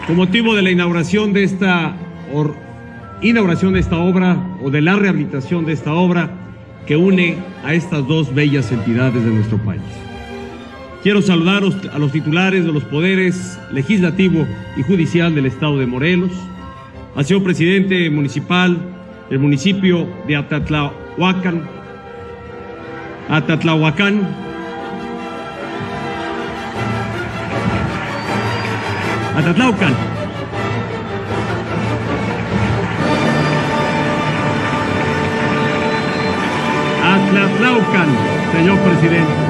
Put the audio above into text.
Con motivo de la inauguración de esta obra o de la rehabilitación de esta obra que une a estas dos bellas entidades de nuestro país. Quiero saludar a los titulares de los poderes legislativo y judicial del Estado de Morelos, al señor presidente municipal del municipio de Atatlauhcan, señor presidente.